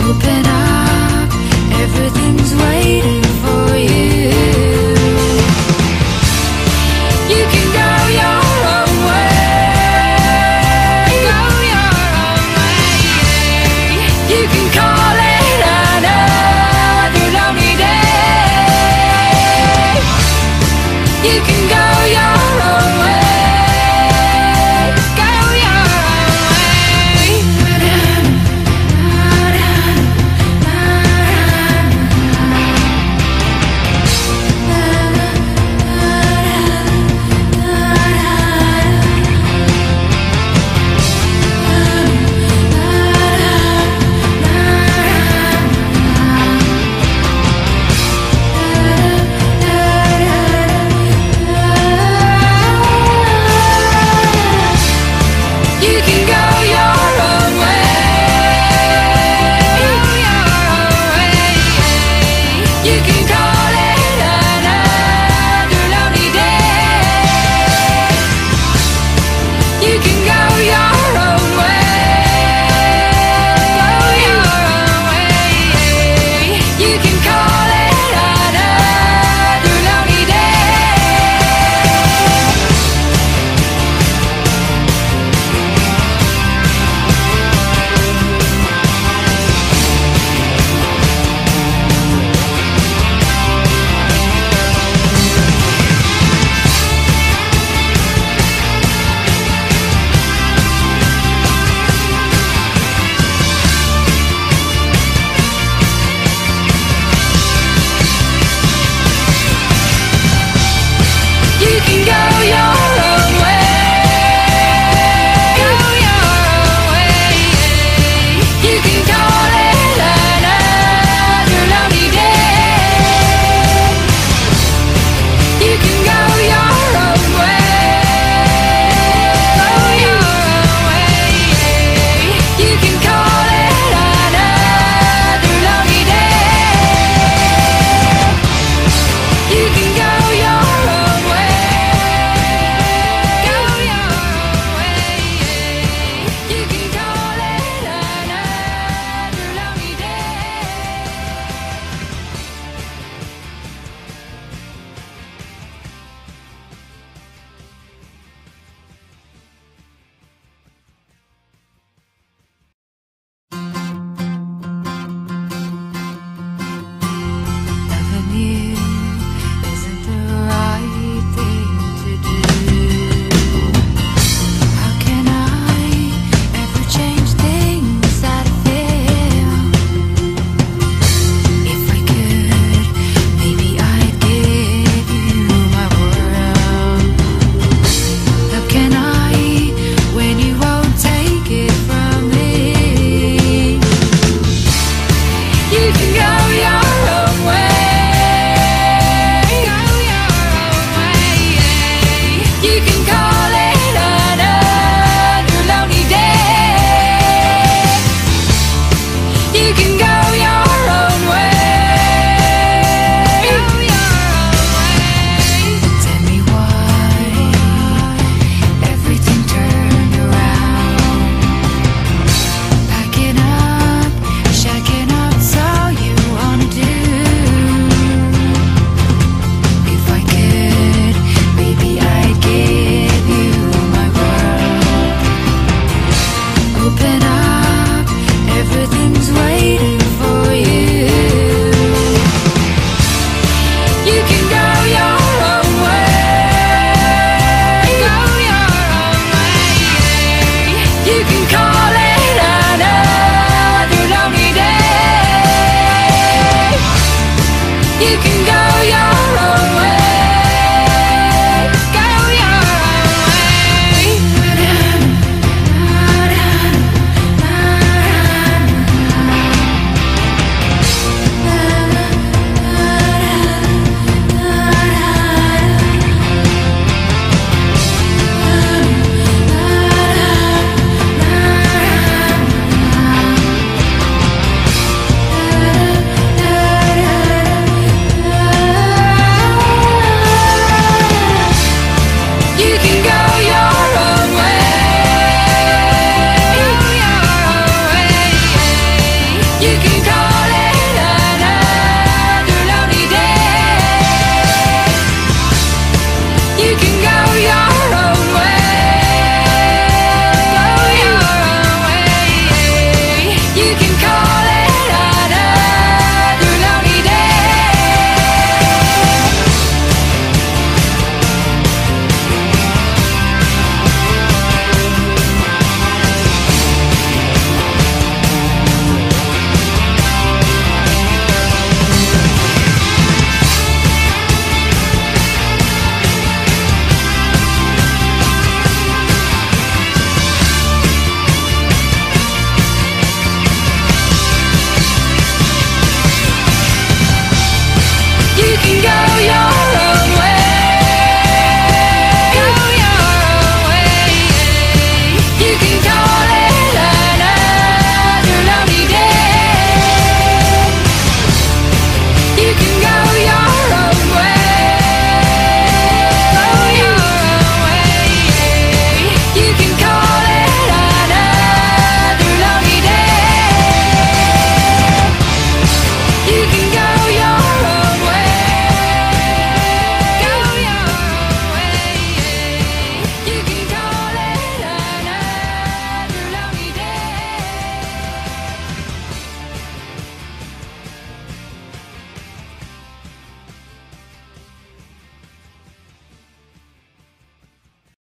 Open up, everything's waiting for you. You can go your own way. Go your own way. You can call it another lonely day. You can go your own way. Go your own way. You can go your own way. Go your own way. You can call it another lonely day. You can go your own way. Go your own way. You can call it another lonely day. You can go your own way. Go your own way. You can call it another lonely day. You can go your own way. Go your own way. You can call it another lonely day. You can go your own way. Go your own way. You can call it another lonely day. Loving you isn't the right thing to do. How can I ever change things that I feel? If I could, maybe I'd give you my world. How can I when you won't take it from me? You can go your own way.